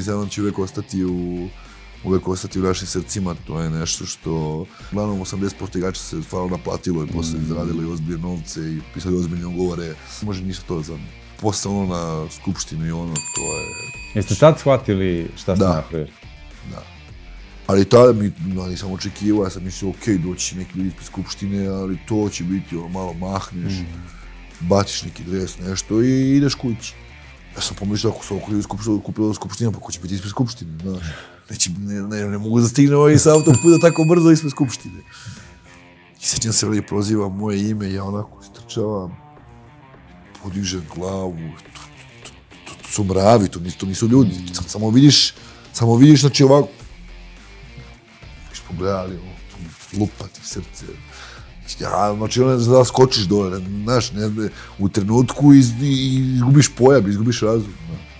Cristiano će uvek ostati u našim srcima, to je nešto što uglavnom 80% igrača se stvarno naplatilo i posle izradili ozbiljne novce i pisali ozbiljne ugovore. Ne može ništa to za posle ono na skupštinu i ono, to je... Jeste tad shvatili šta ste napravili? Da. Ali tada nisam očekivao, ja sam mislio, okej, doći neki ljudi ispred skupštine, ali to će biti ono, malo mahneš, baciš neki dres, nešto i ideš kući. Ja sam pomišljao, ako su oko ljudi kupili skupštinu, pa ko će biti ispred skupštine, znaš. Ne mogu da stigne ovaj sa autoputa tako brzo ispred skupštine. I sećam se, proziva moje ime, ja onako istrčavam, podižem glavu, to su mravi, to nisu ljudi, samo vidiš, znači ovako, pogledali, lupa ti srce. Znači, da skočiš dole, znaš, u trenutku izgubiš pojam, izgubiš razum.